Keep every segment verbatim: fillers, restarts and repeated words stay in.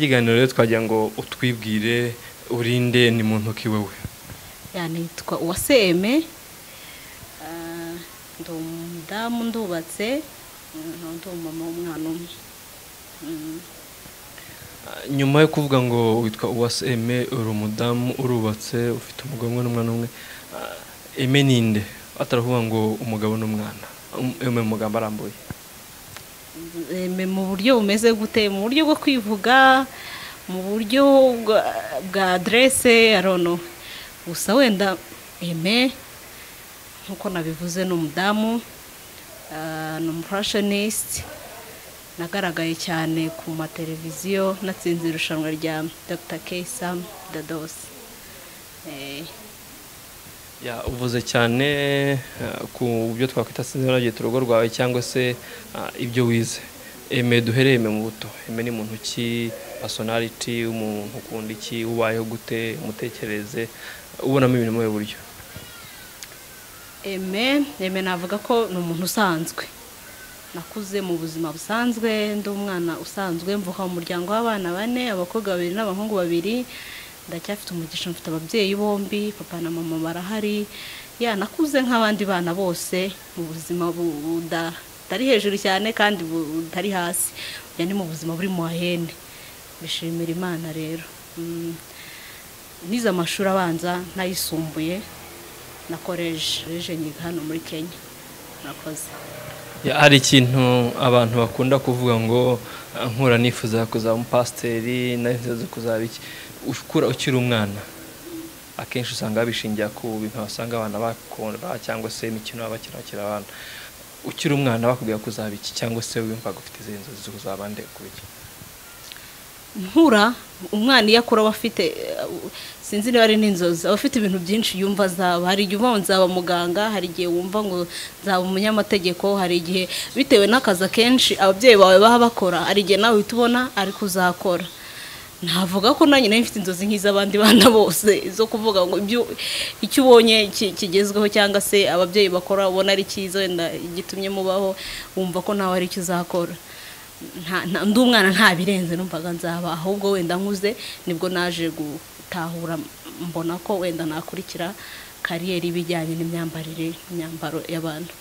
ikiganiro rero twagira ngo utwibwire urinde ni muntu ki wewe. Yani twa Uwase Aimee ndo umudamu ndubatse ndo mama w'umwana umwe. Nyuma yo kuvuga ngo witwa Uwase Aimee uri umudamu urubatse ufite umugabo n'umwana umwe, Aimee ninde ataravuga ngo umugabo n'umwana? Aimee mugamba arambuye. Aimee mu buryo bumeze gute? Mu buryo bwo kwivuga, mu buryo bwa adresse arono. Gusa wenda Aimee nkuko nabivuze ni umudamu, ni umufashionist, nagaragaye cyane ku mateleviziyo natsinze irushanwa rya Doctor Sam Dados. Eh ya uvuze cyane ku byo twakwita sinzaragiye turugo rwawe cyangwa se ibyo wize. Aimee duhereye mu buto. Aimee ni muntu ki, personality, umuntu ukunda iki, ubayeho gute, mutekereze ubonamo ibintu mu buryo? Aimee Aimee navuga ko ni umuntu usanzwe. Nakuze mu buzima busanzwe, ndi umwana usanzwe, mvuka mu muryango w'abana bane, abakobwa babiri n'abahungu babiri. Ndacyafite umugisha, mfite ababyeyi bombi, papa na mama barahari. Ya nakuze nk'abandi bana bose mu buzima budari hejuru cyane kandi budari hasi. Ya ni mu buzima buri mu ahene. Bishimira Imana rero. Nize amashuri abanza nayisumbuye na college reje nyiga hano muri Kenya. Nakoze. Ya hari ikintu abantu bakunda kuvuga ngo nkura nifuza kuzaba umupasteri, nahize kuzaba iki. Ukura ukiri umwana akenshi usanga bishingiye ku bintu basanga abana bakora cyangwa se imikino abakira bakira abana. Ukiri umwana bakubwira kuzaba iki cyangwa se wimva gufite izo nzozi zo kuzaba nde kubiki? Nkura umwana iyo akura bafite sinzi niba ari n'inzozi, abafite ibintu byinshi yumva azaba. Hari igihe umva nzaba muganga, hari igihe wumva ngo nzaba umunyamategeko, hari igihe bitewe n'akazi kenshi ababyeyi bawe baha bakora, hari igihe nawe utubona ari kuzakora. Navuga ko nanjye nari mfite inzozi nk'iz'abandi bana bose zo kuvuga ngo ibyo icyo ubonye kigezweho cyangwa se ababyeyi bakora ubona ari cyiza wenda gitumye mubaho, wumva ko nawe ari cyo uzakora. Nta ndi umwana nta birenze numvaga nzaba, ahubwo wenda nkuze nibwo naje gutahura mbona ko wenda nakurikira kariyeri ibijyanye n'imyambarire, imyambaro y'abantu.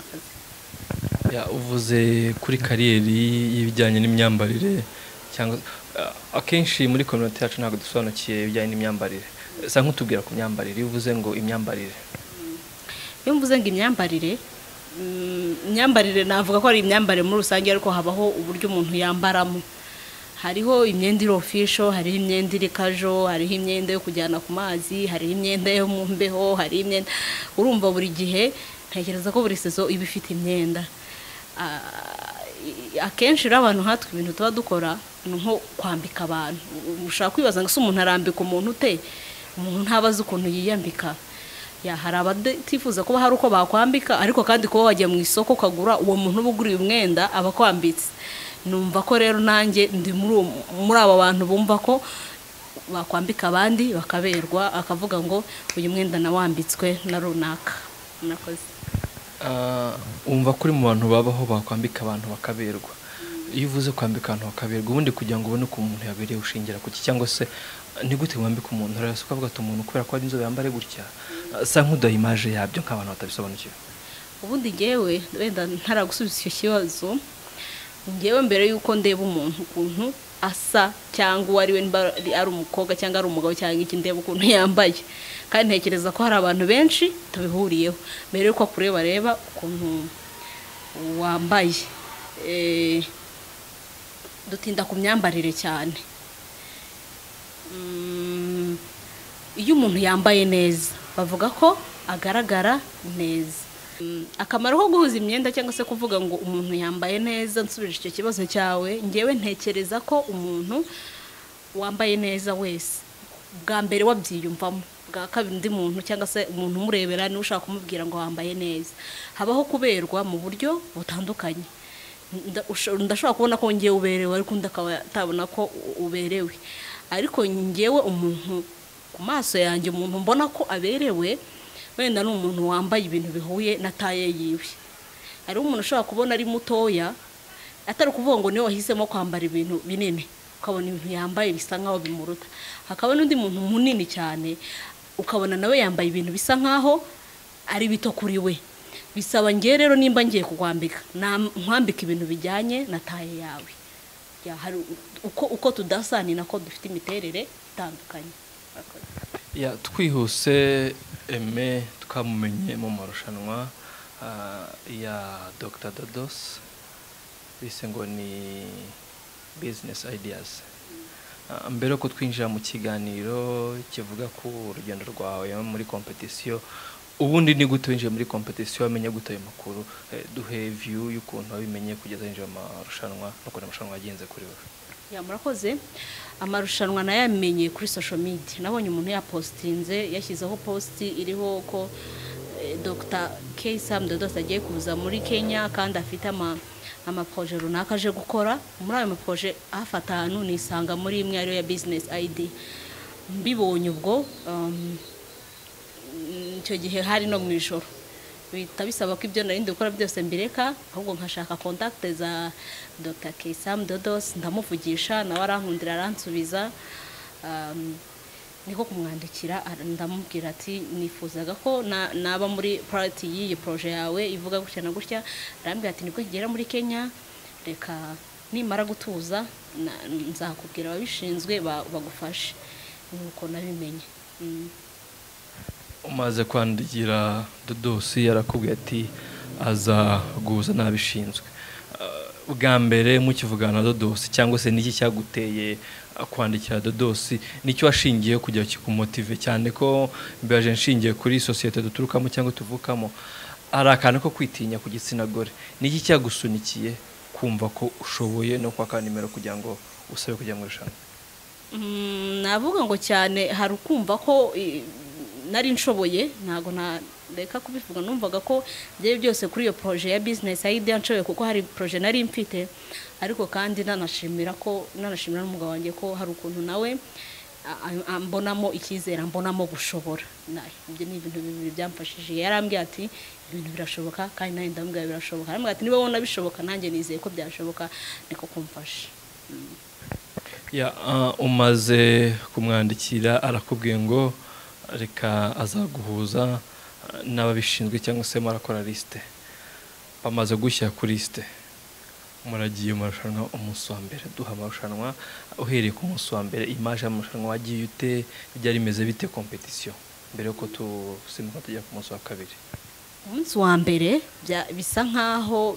Ya uvuze kuri kariyeri y'ibijyanye n'imyambarire cyangwa akenshi muri community yacu ntabwo dusobanukiye ibijyanye n'imyambarire. Sa nk'utubwira ku myambarire, uvuze ngo imyambarire. Iyo mvuze ngo imyambarire, imyambarire navuga ko ari imyambarire muri rusange, ariko habaho uburyo umuntu yambaramo. Hariho imyenda iri official, hariho imyenda iri casual, hariho imyenda yo kujyana ku mazi, hariho imyenda yo mu mbeho, hariho imyenda urumva buri gihe ntekereza ko buri sezo iba ifite imyenda. Akenshi rero abantu hatwe ibintu tuba dukora nko kwambika abantu. Ushaka kwibaza ngo se umuntu arambika umuntu ute? Umuntu ntabaza ukuntu yiyambika. Ya hari abatifuza kuba hari uko bakwambika, ariko kandi kuba wajya mu isoko ukagura uwo muntu ubuguriye umwenda abakwambitse. Numva ko rero nanjye ndi muri muri aba bantu bumva ko bakwambika abandi bakaberwa, akavuga ngo uyu mwenda nawambitswe na runaka. Nakoze. Uh, umva kuri mu bantu babaho bakwambika abantu bakaberwa. Iyo uvuze kwambika abantu bakaberwa ubundi kugira ngo ubone ko umuntu yabereye ushingira kuki, cyangwa se ni gute wambika umuntu rero ukavuga ati umuntu kubera ko ari inzobe yambare gutya, sa nk'udaha image yabyo nk'abantu batabisobanukiwe? Ubundi ngewe wenda ntaragusubiza icyo kibazo, ngewe mbere yuko ndeba umuntu ukuntu asa cyangwa ari we ari umukobwa cyangwa ari umugabo cyangwa iki, ndeba ukuntu yambaye. Kandi ntekereza ko hari abantu benshi tubihuriyeho. Mbere yuko kureba reba ukuntu wambaye, eh dutinda ku myambarire cyane. Iyo umuntu yambaye neza bavuga ko agaragara neza. Akamaro ko guhuza imyenda cyangwa se kuvuga ngo umuntu yambaye neza, nsubije icyo kibazo cyawe, ngewe ntekereza ko umuntu wambaye neza wese bwa mbere wabyiyumvamo, bwa kabiri undi muntu cyangwa se umuntu umurebera ni ushaka kumubwira ngo wambaye neza. Habaho kuberwa mu buryo butandukanye. Ndashobora kubona ko ngewe uberewe ariko ndakaba tabona ko uberewe. Ariko ngewe umuntu ku maso yanjye umuntu mbona ko aberewe wenda ni umuntu wambaye ibintu bihuye na taye yiwe. Ari umuntu ushobora kubona ari mutoya atari kuvuga ngo niwe wahisemo kwambara ibintu binini, ukabona ibintu yambaye bisa nkaho bimuruta, hakaba n'undi muntu munini cyane ukabona nawe yambaye ibintu bisa nkaho ari bito kuri we. Bisaba ngiye rero nimba ngiye kukwambika nkwambika ibintu bijyanye na taye yawe. Ya hari uko uko tudasani nako dufite imiterere itandukanye. Ya twihuse Aimee twamumenye mu marushanwa uh, ya Doctor Dodos bise ngo ni business ideas. Uh, mbere ko twinjira mu kiganiro kivuga ku urugendo rwawe muri competition, ubundi ni gute winjiye muri competition wamenye gute ayo makuru, eh, duhe view y'ukuntu wabimenye kugeza winjiye mu marushanwa no kuri amarushanwa yagenze kuri wowe? Ya murakoze. Amarushanwa nayamenye kuri social media, nabonye umuntu yapostinze yashyizeho post iriho ko eh, Doctor Sam Dodos agiye kuza muri Kenya kandi afite ama ama projet runaka aje gukora. Muri ayo ma projet afatanu nisanga muri imwe ariyo ya business idea. Mbibonye ubwo um, icyo gihe hari no mu ijoro bita bisaba ko ibyo narindi gukora byose mbireka, ahubwo nkashaka contact za Doctor Sam Dodos ndamuvugisha nawe arankundira aransubiza. um, niko kumwandikira ndamubwira ati nifuzaga ko na, naba muri party y'iyi projet yawe ivuga gutya na gutya. Arambwira ati nibwo kigera muri Kenya, reka nimara gutuza nzakubwira ababishinzwe bagufashe. Nuko nabimenye. mm. Umaze kwandikira Dodos yarakubwiye ati aza guza nabishinzwe. Uh, bwa mbere mukivugana Dodos cyangwa se niki cyaguteye kwandikira Dodos, nicyo washingiye kujya kikumotive cyane ko mbaje nshingiye kuri societe duturukamo cyangwa tuvukamo ari akantu ko kwitinya ku gitsina gore, niki cyagusunikiye kumva ko ushoboye no kwaka nimero kugira ngo usabe kujya mu rushanwa? mm, navuga ngo cyane hari ukumva ko nari nshoboye, ntago na reka kubivuga, numvaga ko bye byose kuri iyo projet ya business idea nshoboye kuko hari projet nari mfite. Ariko kandi nanashimira ko nanashimira n'umugabo wanjye ko hari ukuntu nawe ambonamo icyizere, ambonamo gushobora. Ibyo ni ibintu bibiri byamfashije. Yarambwiye ati ibintu birashoboka kandi nawe ndambwiye birashoboka. Arambwiye ati niba wona bishoboka nanjye nizeye ko byashoboka, niko kumfasha. mm. Ya uh, umaze kumwandikira arakubwiye ngo reka azaguhuza n'ababishinzwe cyangwa se marakora liste. Bamaze gushyira kuri liste, muragiye mu marushanwa umunsi wa mbere. Duha amarushanwa uhereye ku munsi wa mbere, image y'amarushanwa wagiye ute, byari meze bite competition mbere yuko tusimuka tujya ku munsi wa kabiri? Umunsi wa mbere bisa nkaho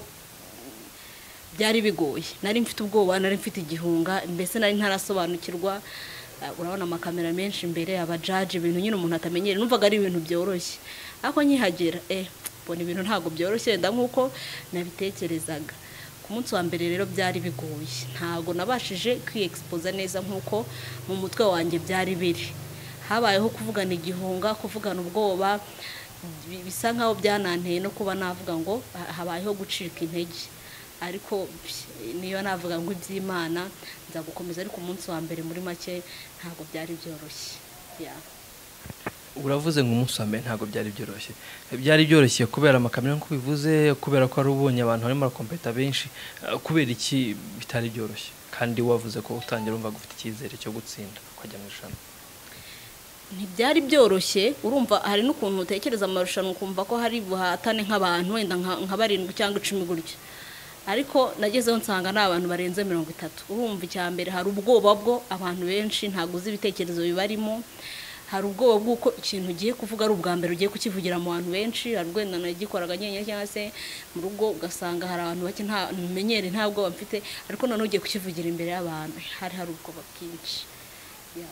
byari bigoye, nari mfite ubwoba, nari mfite igihunga, mbese nari ntarasobanukirwa. Urabona amakamera menshi imbere, abajaji, ibintu nyine umuntu atamenyere, numvaga ari ibintu byoroshye. Ariko nkihagera eh mbona ibintu ntago byoroshye nda nkuko nabitekerezaga. Ku munsi wa mbere rero byari bigoye, ntago nabashije kwiexposa neza nkuko mu mutwe wanjye byari biri. Habayeho kuvugana igihunga, kuvugana ubwoba, bisa nkaho byananteye no kuba navuga ngo habayeho gucika intege. Ariko niyo navuga ngo iby'Imana nza gukomeza. Ariko umunsi wa mbere muri make ntago byari byoroshye. ya Uravuze ngo umunsi wa mbere ntago byari byoroshye. Byari byoroshye kubera amakamera nko bivuze, kubera ko ari ubonye abantu barimo barakompeta benshi, kubera iki bitari byoroshye kandi wavuze ko utangira umva gufite icyizere cyo gutsinda kwajya mu rushanwa? Ntibyari byoroshye. Urumva hari n'ukuntu utekereza amarushanwa kumva ko hari buhatane nk'abantu wenda nka barindwi cyangwa icumi gutya, ariko nagezeho nsanga n'abantu barenze mirongo itatu. Urumva icyambere hari ubwoba bwo abantu benshi ntago uzi ibitekerezo bibarimo, hari ubwoba bw'uko ikintu ugiye kuvuga ari ubwa mbere ugiye kukivugira mu bantu benshi. Hari ubwo nagikoraga nyenyine cyangwa se mu rugo ugasanga hari abantu bake nta menyere, nta bwoba mfite, ariko none ugiye kukivugira imbere y'abantu hari hari ubwoba bwinshi. ya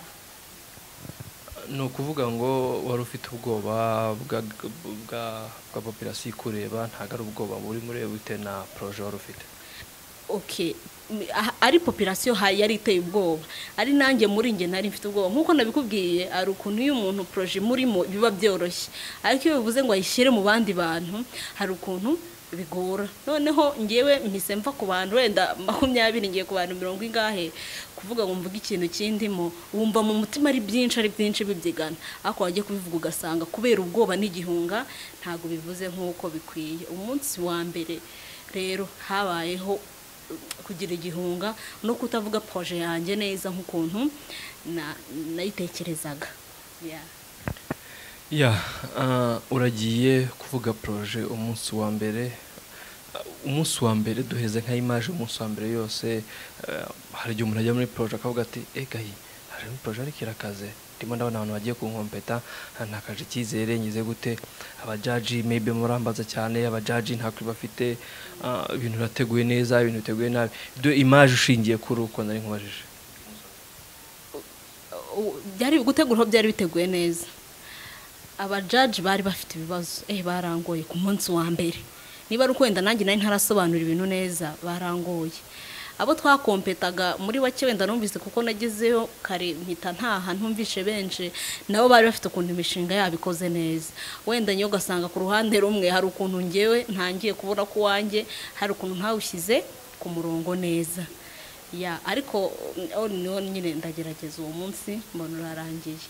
No kuvuga ngo wari ufite ubwoba bwa bwa bwa population ikureba, ntago ari ubwoba buri muri bite na projet wari ufite? Okay, ari population yari iteye ubwoba, ari nanjye muri nge nari mfite ubwoba. Nkuko nabikubwiye, ari ukuntu iyo umuntu projet murimo biba byoroshye, ariko iyo bivuze ngo ayishyire mu bandi bantu hari ukuntu bigora. Noneho ngewe mpise mva ku bantu wenda makumyabiri ngiye ku bantu mirongo ingahe, kuvuga ngo mvuga ikintu kindimo wumva mu mutima ari byinshi ari byinshi bibyigana, ariko wagiye kubivuga ugasanga kubera ubwoba n'igihunga ntago bivuze nkuko bikwiye. Umunsi wa mbere rero habayeho kugira igihunga no kutavuga projet yanjye neza nk'ukuntu na nayitekerezaga yeah ya uragiye kuvuga projet umunsi wa mbere umunsi wa mbere duheze nka image umunsi wa mbere yose hari igihe umuntu ajya muri projet akavuga ati egayi hari projet ari kirakaze ndimo ndabona abantu bagiye kunkompeta ntakaje icyizere ngize gute abajaji maybe murambaza cyane abajaji ntakuri bafite ibintu birateguye neza ibintu biteguye nabi do image ushingiye kuri uko nari nkubajije byari gutegura byari biteguye neza abajaji bari bafite ibibazo eh barangoye ku munsi wa mbere niba ari kwenda nanjye nari ntarasobanura ibintu neza barangoye abo twakompetaga muri bake wenda numvise kuko nagezeyo kare mpita ntaha ntumvishe benshi nabo bari bafite ukuntu imishinga yabikoze neza wenda nyo gasanga ku ruhande rumwe hari ukuntu ngewe ntangiye kubona ko wanjye hari ukuntu ntawushyize ku murongo neza ya ariko niho nyine ndagerageza uwo munsi mbona urarangiye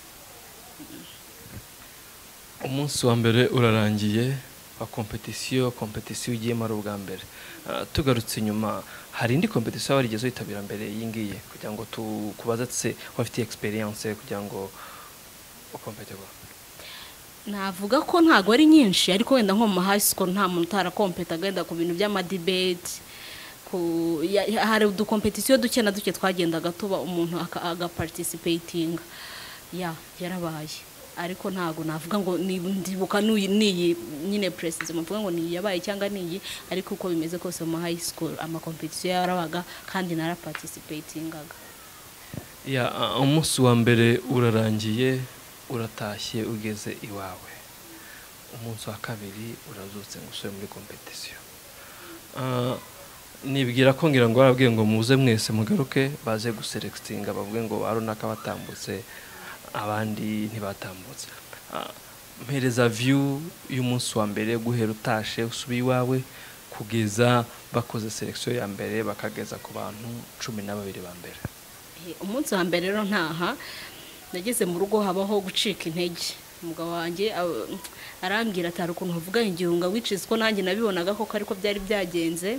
umunsi wa mbere urarangiye wa competition competition ugiye mara ubwa mbere tugarutse inyuma hari indi competition warigeze yitabira mbere yingiye kugira ngo tukubaza tse wafite experience kugira ngo ukompetebo navuga ko ntago ari nyinshi ariko wenda nko mu high school nta muntu utarakompeta agenda ku bintu by'ama debate ku hari udu competition duke na duke twagendaga tuba umuntu aga participating ya yarabaye ariko ntago navuga ngo ndibuka niyi nyine president mvuga ngo ni yabaye cyangwa niyi ariko uko bimeze kose mu high school ama competition yarabaga kandi nara participatingaga ya umunsi wa mbere urarangiye uratashye ugeze iwawe umunsi wa kabiri urazutse ngusubire muri competition nibwira ko ngira ngo barabwiye ngo muze mwese mugaruke baze guselectinga bavuge ngo arunaka batambutse abandi ntibatambutse mpereza view y'umunsi wa mbere guhera utashe usubiye iwawe kugeza bakoze selection ya mbere bakageza ku bantu cumi na babiri ba mbere umunsi wa mbere rero ntaha nageze mu rugo habaho gucika intege umugabo wanjye arambwira atari ukuntu uvuga ingihunga wicize ko nanjye nabibonaga ko ariko byari byagenze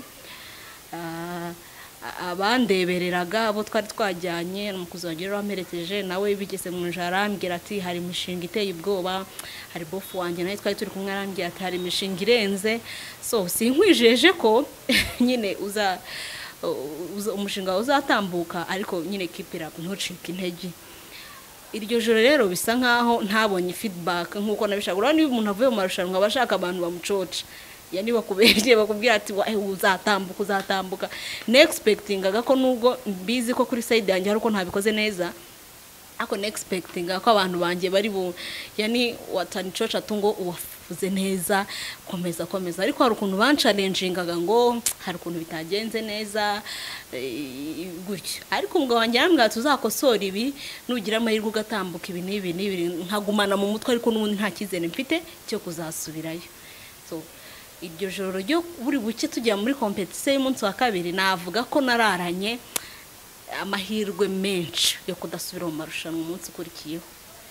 abandebereraga abo twari twajyanye n'umukuzi wagera wamerekeje nawe bigeze mu njara arambwira ati hari imishinga iteye ubwoba hari bofu wanjye nawe twari turi kumwe arambwira ati hari imishinga irenze so sinkwijeje ko nyine uza umushinga uzatambuka ariko nyine keep it up ntucike intege iryo joro rero bisa nkaho ntabonye feedback nkuko nabishaka urabona niba umuntu avuye mu marushanwa abashaka abantu bamucoca yani bakubereye bakubwira ati uzatambuka uzatambuka nexpectingaga ko nubwo bizi ko kuri side yanjye haruko ntabikoze neza ako nexpectinga ko abantu banje bari bu yani watani cocha tungo uwafuze neza komeza komeza ariko hari ukuntu ban challengingaga ngo hari ukuntu bitagenze neza gutyo ariko umugabo wanjye arambwira tuzakosora ibi nugira amahirwe ugatambuka ibi nibi nibi nkagumana mu mutwe ariko n'ubundi nta kizene mfite cyo kuzasubirayo so iryo joro ryo buri buke tujya muri competition y'umunsi wa kabiri navuga ko nararanye amahirwe menshi yo kudasubira mu marushanwa umunsi ukurikiyeho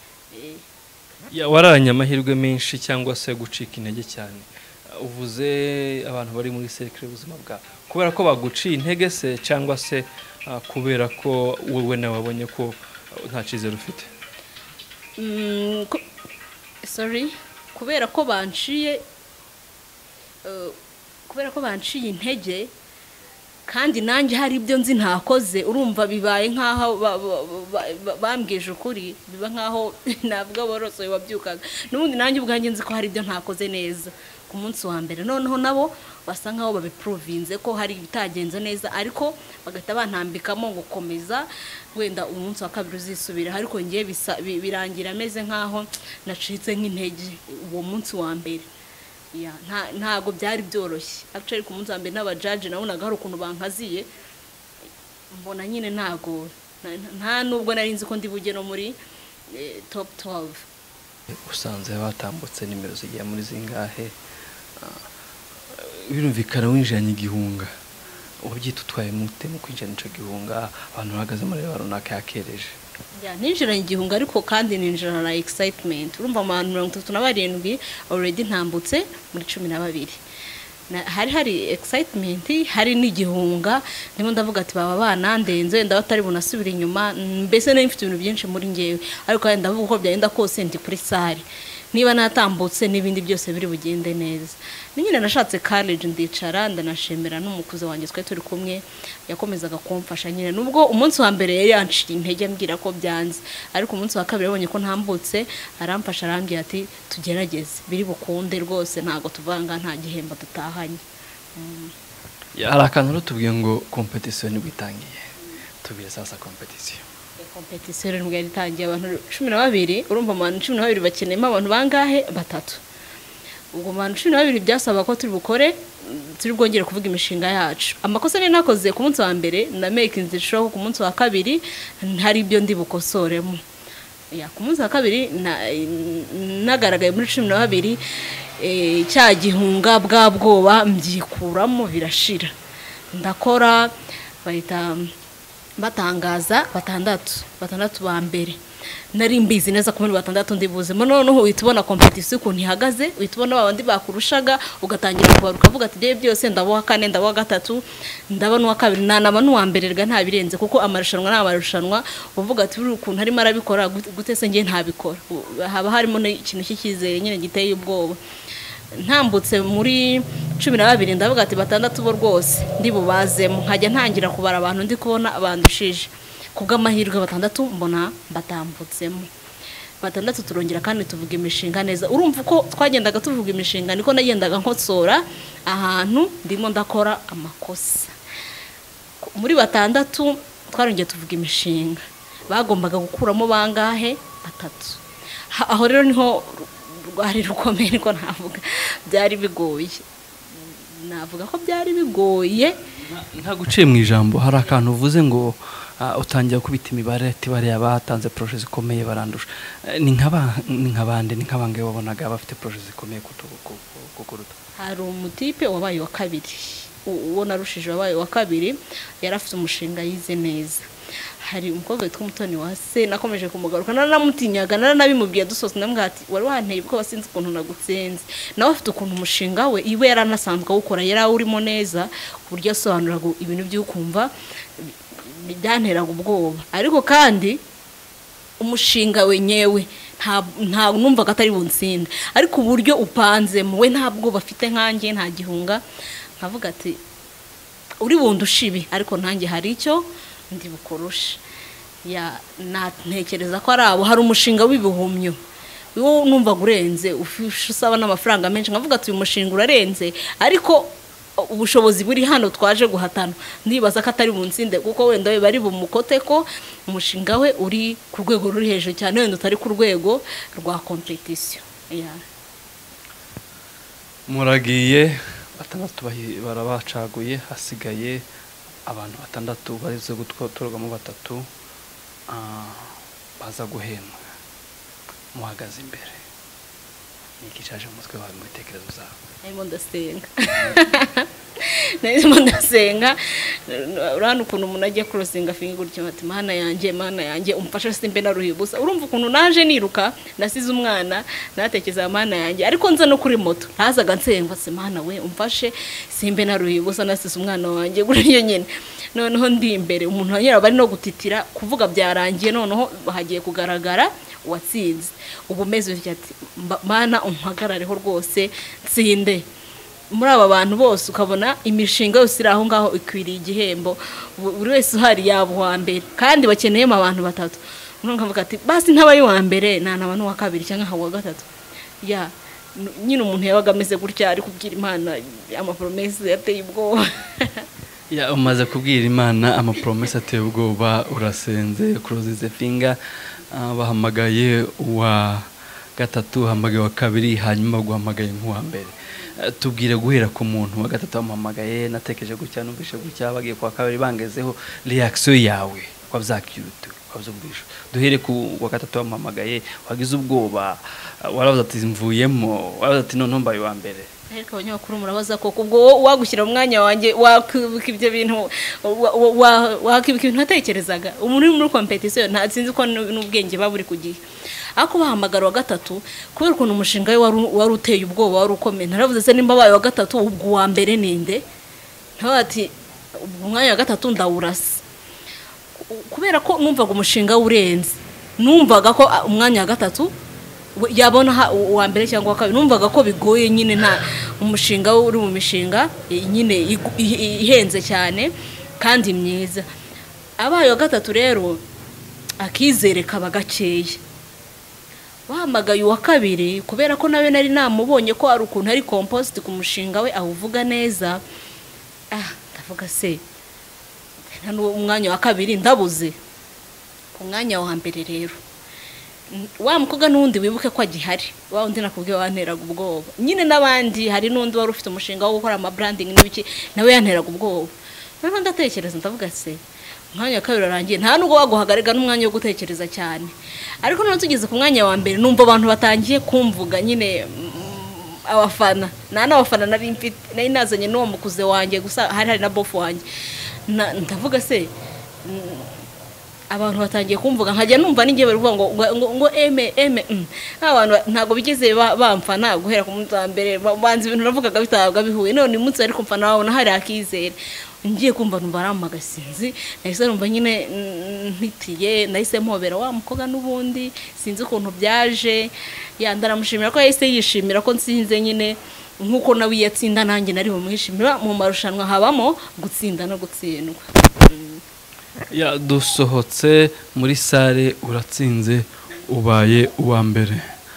ya wararanye amahirwe menshi cyangwa se gucika intege cyane uvuze abantu bari muri cercle ubuzima bwa kubera ko baguciye intege se cyangwa se kubera ko wowe nawe wabonye ko nta cizere ufite sorry kubera ko banciye kubera ko banciye intege kandi nanjye hari ibyo nzi ntakoze urumva bibaye nkaho bambwije ukuri biba nkaho nabwo borosoye wabyukaga n'ubundi nanjye ubwanjye nzi ko hari ibyo ntakoze neza ku munsi wa mbere noneho nabo basa nkaho babiprovinze ko hari ibitagenze neza ariko bagahita bantambikamo ngo komeza wenda umunsi wa kabiri uzisubira ariko ngiye birangira ameze nkaho nacitse nk'intege uwo munsi wa mbere ya nta ntago byari byoroshye actually ku munsi wa mbere n'abajaji nabonaga hari ukuntu bankaziye mbona nyine ntago nta nubwo nari nzi ko ndi buge no muri top twelve usanze batambutse nimero zigiye muri zingahe birumvikana winjanye igihunga ubyita utwaye mute mu kwinjana ico gihunga abantu bahagaze muri runaka yakereje ya ninjiranye igihunga ariko kandi ninjirana na excitement urumva abantu mirongo itatu na barindwi already ntambutse muri cumi na babiri hari hari excitement hari n'igihunga ndimo ndavuga ati baba bana ndenze wenda batari bunasubira inyuma mbese nari mfite ibintu byinshi muri ngewe ariko kandi ndavuga uko byagenda kose ndi kuri sare niba natambutse n'ibindi byose biri bugende neza nyine nashatse college ndicara ndanashimira n'umukuze wanjye twe turi kumwe yakomezaga kumfasha nyine nubwo umunsi wa mbere yari yanciye intege ambwira ko byanze ariko umunsi wa kabiri abonye ko ntambutse aramfasha arambwira ati tugerageze biri bukunde rwose ntago tuvanga nta gihembo dutahanye. hari akantu rutubwiye ngo competition nibwo itangiye tubire sasa competition competition nibwo itangiye abantu cumi na babiri urumva abantu cumi na babiri bakeneyemo abantu bangahe batatu ubwo abantu cumi na babiri byasaba ko turi bukore turi bwongere kuvuga imishinga yacu amakosa ni nakoze ku munsi wa mbere na making the show ku munsi wa kabiri hari ibyo ndi bukosoremo ya ku munsi wa kabiri nagaragaye muri cumi na babiri cya gihunga bwa bwoba mbyikuramo birashira ndakora bahita batangaza batandatu batandatu ba mbere nari mbizi neza ko muri batandatu ndibuzemo noneho uhitubona competition ukuntu ihagaze uhitubona babandi bakurushaga ugatangira kubaruka uvuga ati bye byose ndaboha kane ndaboha gatatu ndabona wa kabiri nanaba n'uwa mbere rega nta birenze kuko amarushanwa n'amarushanwa uvuga ati uri ukuntu harimo arabikora gute se ngiye ntabikora haba harimo ikintu cy'ikizere nyine giteye ubwoba ntambutse muri cumi na babiri ndavuga ati batandatu bo rwose ndi bubazemo nkajya ntangira kubara abantu ndi kubona abandushije kubw'amahirwe batandatu mbona batambutsemo batandatu turongera kandi tuvuga imishinga neza urumva uko twagendaga tuvuga imishinga niko nagendaga nkotsora ahantu ndimo ndakora amakosa muri batandatu twarongeye tuvuga imishinga bagombaga gukuramo bangahe batatu aho rero niho rwari rukomeye niko navuga byari bigoye navuga ko byari bigoye nta guciye mu ijambo hari akantu uvuze ngo utangira kubita imibare ati bari abatanze project zikomeye barandusha ni nkaba ni nkabande ni nkabange wabonaga bafite project zikomeye kukuruta hari umutipe wabaye wa kabiri uwo narushije wabaye wa kabiri yarafite umushinga yize neza hari umukobwa witwa Mutoni Uwase nakomeje kumugaruka naramutinyaga naranabimubwiye dusoze ndamubwira ati wari wanteye ko wasinze ukuntu nagutsenze nawe afite ukuntu umushinga we iwe yaranasanzwe gukora yari urimo neza uburyo asobanura ibintu by'ukumva byanteraga ubwoba ariko kandi umushinga we nyewe nta nta numvaga atari bunsinde ariko uburyo upanze muwe ntabwo bafite nkanjye nta gihunga nkavuga ati uri bundushibi ariko nanjye hari icyo ndi bukorusha ya ntekereza ko ari abo hari umushinga w'ibihumyo wo numva gurenze usaba n'amafaranga menshi nkavuga ati uyu mushinga urarenze ariko ubushobozi buri hano twaje guhatana ndibaza ko atari bunsinde kuko wenda bari bumukote ko umushinga we uri ku rwego ruri hejuru cyane wenda utari ku rwego rwa competition ya muragiye batandatu barabacaguye hasigaye abantu batandatu barize gutwarwamo batatu baza guhembwa muhagaze imbere niki cyaje mu mutwe wawe mu bitekerezo zawe Ndimo ndasenga Ndimo ndasenga urana ukuntu umuntu agiye crossing afinga gutyo ati mana yanjye mana yanjye umfashe simbe na ruhibusa urumva ukuntu naje niruka nasize umwana natekeza mana yanjye ariko nza no kuri moto ntazaga nsenga se mana we umfashe simbe na ruhibusa nasize umwana wanjye guriyo nyene noneho ndi imbere umuntu anyera bari no gutitira kuvuga byarangiye noneho hagiye kugaragara watsinze ubumeze ati mana umpagarareho rwose tsinde muri aba bantu bose ukabona imishinga yose iraho ngaho ikwiriye igihembo buri wese uhari yabo wa mbere kandi bakeneyemo abantu batatu nkavuga ati basi ntabaye wa mbere nana abantu wa kabiri cyangwa hawa gatatu ya nyine umuntu yabaga ameze gutya ari kubwira Imana ama promesse yateye ubwoba ya umaze kubwira Imana ama promesse ateye ubwoba urasenze close the finger bahamagaye wa gatatu hamagaye wa kabiri hanyuma guhamagaye nk'uwa mbere tubwire guhera ku muntu wa gatatu bamuhamagaye natekereje gutya numvishe gutya bagiye kwa kabiri bangezeho reaction yawe wabyakirute wabyumvisha duhere ku wa gatatu wampamagaye wagize ubwoba waravuze ati mvuyemo waravuze ati none mbaye wa mbere ariko abanyamakuru murabaza ko ubwo wagushyira mu mwanya wanjye wakwibuka ibyo bintu wakwibuka ibintu natekerezaga umuntu uri muri competition nta sinzi ko n'ubwenge baburi kugiye ako bahamagara wa gatatu kubera ukuntu umushinga we wari uteye ubwoba wari ukomeye naravuze se nimba baye wa gatatu ubwo wa mbere ninde ntati umwanya wa gatatu ndawurasa kubera ko numvaga umushinga urenze numvaga ko umwanya wa gatatu yabona uwa mbere cyangwa kabiri numvaga ko bigoye nyine nta umushinga uri mu mishinga nyine ihenze cyane kandi myiza abaye wa gatatu rero akizere kaba gakeya wahamagaye uwa kabiri kubera ko nawe nari namubonye ko ari ukuntu ari compost ku mushinga we awuvuga neza ah ndavuga se hano umwanya wa kabiri ndabuze ku mwanya wa mbere rero wa mukobwa n'undi wibuke ko agihari wa undi nakubwiye wanteraga ubwoba nyine n'abandi hari n'undi wari ufite umushinga wo gukora ama branding n'ibiki nawe yanteraga ubwoba none ndatekereza ndavuga se umwanya wa kabiri arangiye nta nubwo waguhagarika n'umwanya wo gutekereza cyane ariko none tugeze ku mwanya wa mbere numva abantu batangiye kumvuga nyine abafana nta n'abafana nari mfite nari nazanye n'uwo mukuze wanjye gusa hari hari na bofu wanjye ndavuga se abantu batangiye kumvuga nkajya numva ningiye bari kuvuga ngo ngo eme eme abantu ntago bigeze bamfana guhera ku munsi wa mbere banze ibintu navugaga bitabwa bihuye none umunsi ari kumfana nawe hari akizere ngiye kumva numva aramagasinzi nahise numva nyine mpitiye nahise mpobera wa mukobwa n'ubundi sinzi ukuntu byaje yandaramushimira ko yahise yishimira ko nsinze nyine nkuko nawe yatsinda nanjye nari bumwishimira mu marushanwa habamo gutsinda no gutsindwa ya dusohotse muri sale uratsinze ubaye uwa mbere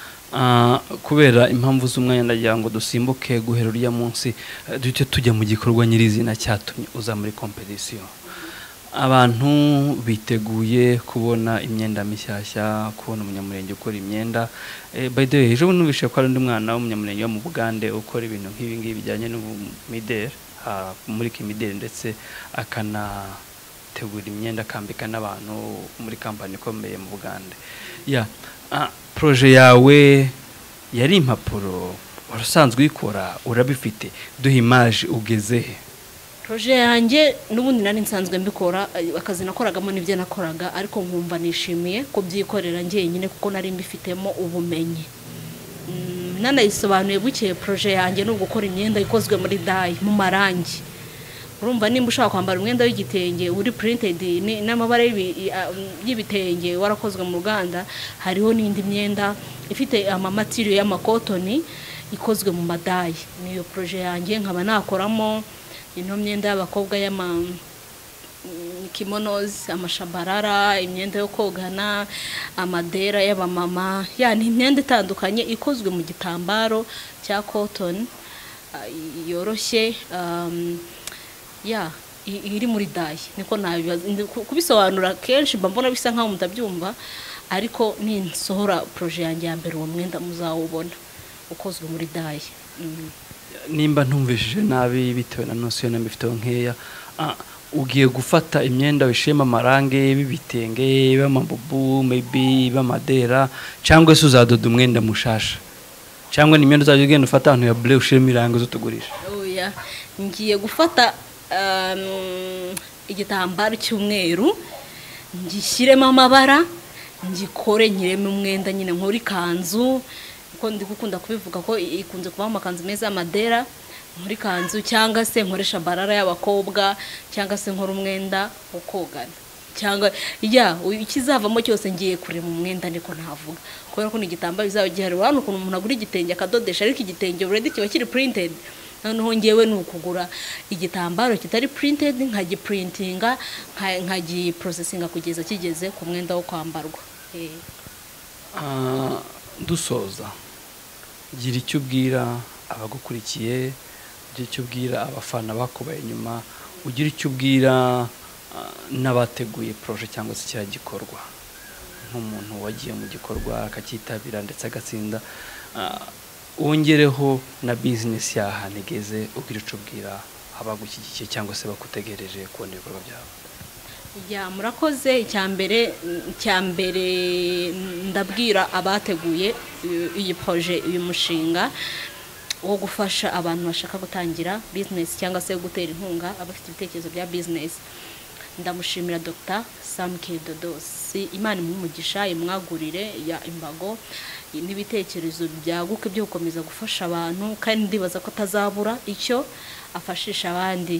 kubera impamvu z'umwanya ndagira ngo dusimbuke guhera uriya munsi duhite tujya mu gikorwa nyirizina cyatumye uza muri competition abantu biteguye kubona imyenda mishyashya kubona umunyamurenge ukora imyenda by the way ejo numvise ko ari undi mwana w'umunyamurenge wo mu Bugande ukora ibintu nk'ibi ngibi bijyanye n'ubumideli muri kimideli ndetse akana tegura imyenda kambika n'abantu muri kampani ikomeye mu Bugande ya projet yawe yari impapuro warasanzwe ikora urabifite duha image ugeze he projet yanjye n'ubundi nari nsanzwe mbikora akazi nakoragamo n'ibyo nakoraga ariko nkumva nishimiye ko byikorera ngiye nyine kuko nari mbifitemo ubumenyi nanayisobanuye buke projet yanjye no gukora imyenda ikozwe muri dye mu marangi urumva nimba ushaka kwambara umwenda w'igitenge uri printed n'amabara y'ibitenge warakozwe mu Rwanda hariho n'indi myenda ifite ama material y'amakotoni ikozwe mu madayi niyo projet yanjye nkaba nakoramo ino myenda y'abakobwa y'ama kimonos amashabarara imyenda yo kogana amadera y'abamama yani imyenda itandukanye ikozwe mu gitambaro cya cotton yoroshye ya iri muri dye niko nabibaza kubisobanura kenshi mbona bisa nkaho mutabyumva ariko ninsohora projet yanjye ya mbere uwo mwenda muzawubona ukozwe muri dye nimba ntumvishije nabi bitewe na notion mbifiteho nkeya ugiye gufata imyenda wishema amarange bibitenge b'amabubu maybe b'amadera cyangwa se uzadoda umwenda mushasha cyangwa ni imyenda uzajya ugenda ufata ahantu ya bleu ushiremo irango zo tugurisha oya ngiye gufata igitambaro cy'umweru ngishyiremo amabara ngikore nyiremo umwenda nyine nkuri kanzu uko ndi gukunda kubivuga ko ikunze kuba amakanzu meza y'amadera muri kanzu cyangwa se nkoresha barara y'abakobwa cyangwa se nkora umwenda wo kogana cyangwa ya ikizavamo cyose ngiye kure mu mwenda niko ntavuga kubera ko ni igitambaro bizaba gihari urabona ukuntu umuntu agura igitenge akadodesha ariko igitenge already kiba kiri printed noneho ngewe ni ukugura igitambaro kitari printed nkagiprintinga nkagiprocessinga kugeza kigeze ku mwenda wo kwambarwa dusoza gira icyo ubwira abagukurikiye gira icyo ubwira abafana bakubaye inyuma ugira icyo ubwira n'abateguye projet cyangwa se kiriya gikorwa nk'umuntu wagiye mu gikorwa akakitabira ndetse agatsinda wongereho na business yahanegeze ugira icyo ubwira abagushyigikiye cyangwa se bakutegereje kubona ibikorwa byabo ya murakoze icyambere icyambere ndabwira abateguye iyi projet uyu mushinga wo gufasha abantu bashaka gutangira business cyangwa se gutera inkunga abafite ibitekerezo bya business. Ndamushimira Dr Sam Dodos, Imana imumugisha imwagurire ya imbago n'ibitekerezo byaguke byo gukomeza gufasha abantu, kandi ndibaza ko atazabura icyo afashisha abandi.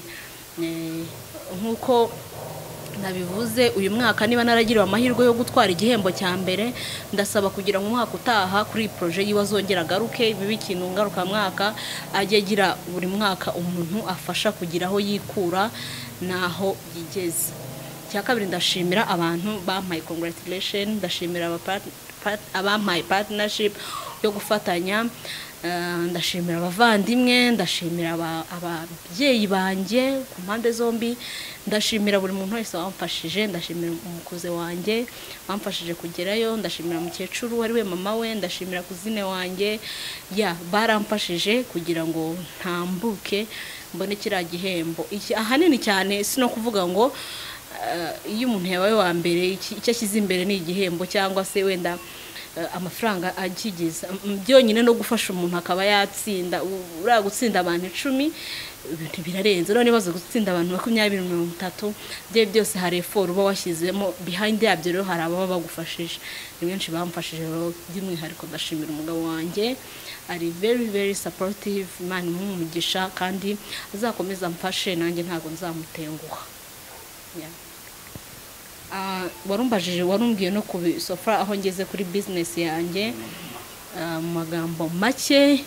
Nkuko nabivuze uyu mwaka niba naragiriwe amahirwe yo gutwara igihembo cya mbere, ndasaba kugira ngo umwaka utaha kuri projet yiwazongera garuke bibi kintu ngaruka mwaka ajye agira buri mwaka umuntu afasha kugira aho yikura naho yigeze. Cya kabiri ndashimira abantu bampaye congratulation, ndashimira abampaye partnership yo gufatanya, ndashimira abavandimwe, ndashimira ababyeyi banjye ku mpande zombi, ndashimira buri muntu wese wamfashije, ndashimira umukuze wanjye wamfashije kugerayo, ndashimira mukecuru ari we mama we, ndashimira kuzine wanjye ya baramfashije kugira ngo ntambuke mbone kiriya gihembo. Iki ahanini cyane si no kuvuga ngo iyo umuntu yabaye wa mbere icyo ashyize imbere ni igihembo cyangwa se wenda amafaranga agigiza, byonyine no gufasha umuntu akaba yatsinda. Uriya gutsinda abantu icumi birarenze, none bazo gutsinda abantu makumyabiri mirongo itatu bye byose hari effort uba washyizemo behind yabyo. Rero hari ababa bagufashije, ni benshi bamfashije. Rero by'umwihariko ndashimira umugabo wanjye, ari very very supportive, Imana imumugisha kandi azakomeza mfashe, nanjye ntago nzamutenguha. yeah. Uh, warumbajije warumbwiye no kubisofra aho ngeze kuri business yanjye. Uh, magambo make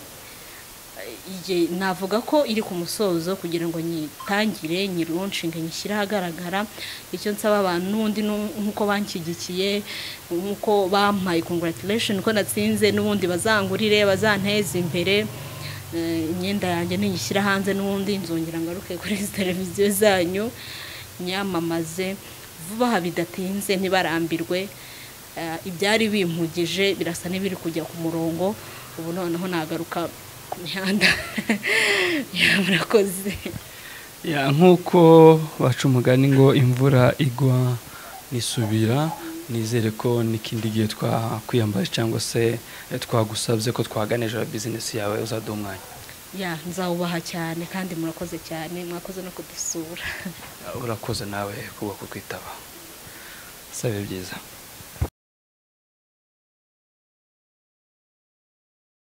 ije navuga ko iri ku musozo kugira ngo nyitangire nyi launching nyishyira ahagaragara. Icyo nsaba abantu n'undi nkuko bankigikiye, nkuko bampaye congratulation ko natsinze, n'ubundi bazangurire bazanteza imbere. Imyenda yanjye ninyishyira hanze, n'ubundi nzongera ngaruke kuri televiziyo zanyu nyamamaze vuba bidatinze, ntibarambirwe. Ibyari bimpugije birasa n'ibiri kujya ku murongo, ubu noneho nagaruka ku mihanda. Murakoze. Ya nkuko baca umugani ngo imvura igwa nisubira, nizere ko n'ikindi gihe twakwiyambaje cyangwa se twagusabye ko twaganije business yawe uzaduha umwanya. Ya nzawubaha cyane kandi murakoze cyane, mwakoze no kudusura. Urakoze nawe kuba kukwitaba. Sabe byiza.